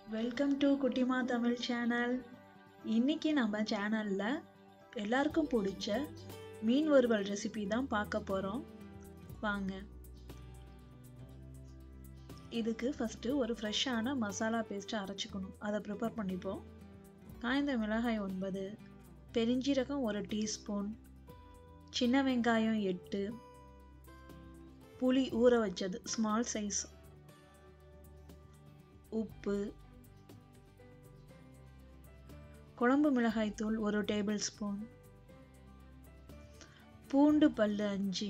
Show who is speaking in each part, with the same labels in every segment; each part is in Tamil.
Speaker 1: வெல்கம் டு குட்டிமா தமிழ் சேனல். இன்னைக்கு நம்ம சேனலில் எல்லாருக்கும் பிடிச்ச மீன் வறுவல் ரெசிபி தான் பார்க்க போகிறோம். வாங்க. இதுக்கு ஃபஸ்ட்டு ஒரு ஃப்ரெஷ்ஷான மசாலா பேஸ்ட்டை அரைச்சிக்கணும். அதை ப்ரிப்பேர் பண்ணிப்போம். காய்ந்த மிளகாய் 9, பெருஞ்சீரகம் 1 டீஸ்பூன், சின்ன வெங்காயம் 8, புளி ஊற வச்சது ஸ்மால் சைஸ், உப்பு, குழம்பு மிளகாய் தூள் 1 டேபிள் ஸ்பூன், பூண்டு பல் 5.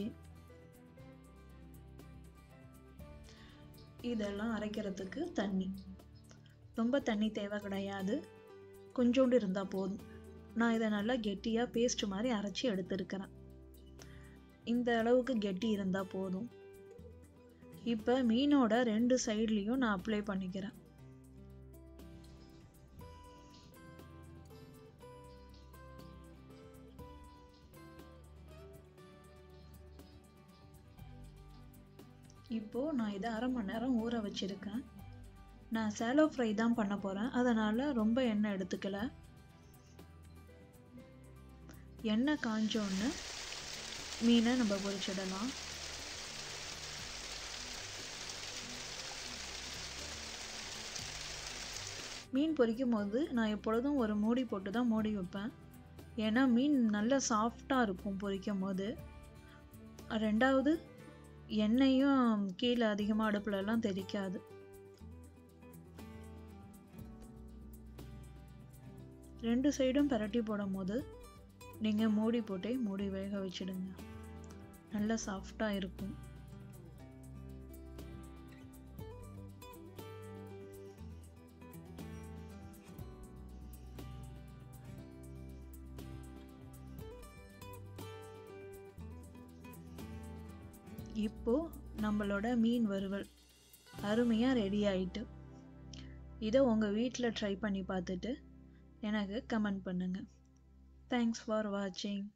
Speaker 1: இதெல்லாம் அரைக்கிறதுக்கு தண்ணி. ரொம்ப தண்ணி தேவை கிடையாது, கொஞ்சோண்டு இருந்தால் போதும். நான் இதை நல்லா கெட்டியாக பேஸ்ட் மாதிரி அரைச்சி எடுத்துருக்கிறேன். இந்த அளவுக்கு கெட்டி இருந்தால் போதும். இப்போ மீனோட 2 சைட்லேயும் நான் அப்ளை பண்ணிக்கிறேன். இப்போது நான் இதை அரை மணி நேரம் ஊற வச்சுருக்கேன். நான் சேலோ ஃப்ரை தான் பண்ண போகிறேன், அதனால் ரொம்ப எண்ணெய் எடுத்துக்கல. எண்ணெய் காஞ்சோன்னு மீனை நம்ம பொரிச்சிடலாம். மீன் பொரிக்கும் போது நான் எப்பொழுதும் ஒரு மூடி போட்டு தான் மூடி வைப்பேன். ஏன்னா மீன் நல்லா சாஃப்டாக இருக்கும் பொரிக்கும் போது. ரெண்டாவது, எண்ணெயும் கீழே அதிகமாக அடுப்புலலாம் தெரிக்காது. ரெண்டு சைடும் பரட்டி போடும் போது நீங்கள் மூடி போட்டே மூடி வேக வச்சிடுங்க. நல்லா சாஃப்டாக இருக்கும். இப்போது நம்மளோட மீன் வறுவல் அருமையாக ரெடி ஆயிட்டு. இதை உங்கள் வீட்டில் ட்ரை பண்ணி பார்த்துட்டு எனக்கு கமெண்ட் பண்ணுங்கள். தேங்க்ஸ் ஃபார் வாட்சிங்.